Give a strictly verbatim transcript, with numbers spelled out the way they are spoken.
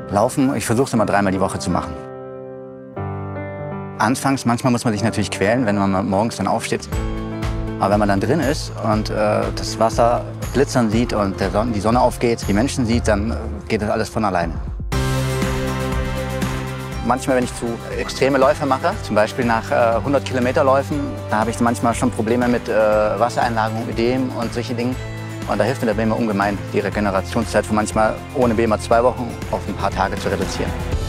Laufen, ich versuche es immer dreimal die Woche zu machen. Anfangs, manchmal muss man sich natürlich quälen, wenn man morgens dann aufsteht. Aber wenn man dann drin ist und äh, das Wasser glitzern sieht und der Sonne, die Sonne aufgeht, die Menschen sieht, dann äh, geht das alles von alleine. Manchmal, wenn ich zu extreme Läufe mache, zum Beispiel nach äh, hundert Kilometer Läufen, da habe ich manchmal schon Probleme mit äh, Wassereinlagerung, Ödem und solche Dinge. Und da hilft mir der B E M A ungemein, die Regenerationszeit von manchmal ohne B E M A zwei Wochen auf ein paar Tage zu reduzieren.